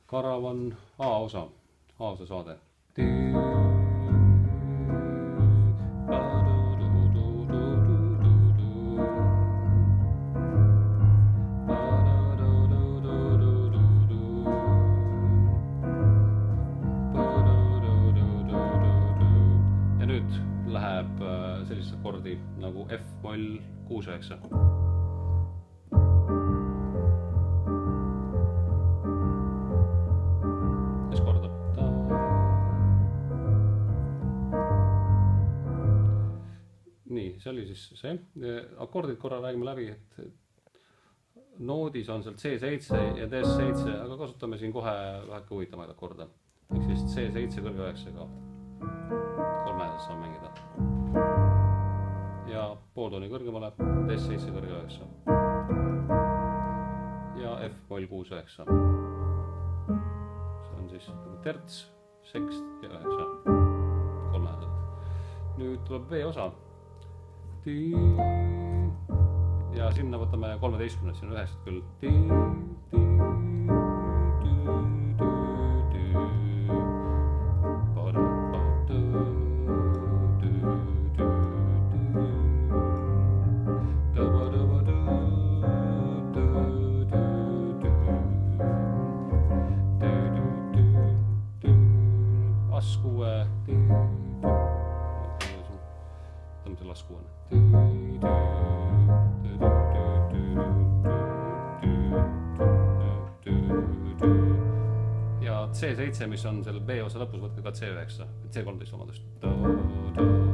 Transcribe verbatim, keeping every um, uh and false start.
Karavan A osa, A osa saade. Ja nüüd läheb sellist akordi nagu F-moll kuus üheksa. Nii, see oli siis see. Akordid korra räägime läbi, et noodis on seal C seitse ja D seitse, aga kasutame siin kohe väheke huvitamaid akorde. Ehk siis C seitse kõrge üheksaga kolmedas saame mängida. Ja pooltooni kõrgemale D seitse kõrge üheksa. Ja F-moll kuus üheksa. See on siis terts, sekst ja üheksa. Kolmedaselt. Nüüd tuleb V osa. Ja sinna võtame kolmeteistkümned, siin on üheksad küll. Askuue. Võtame selle askuune. Ja C seitse, mis on seal B osa lõpus, võtke ka C üheksa, C kolmteist omadest.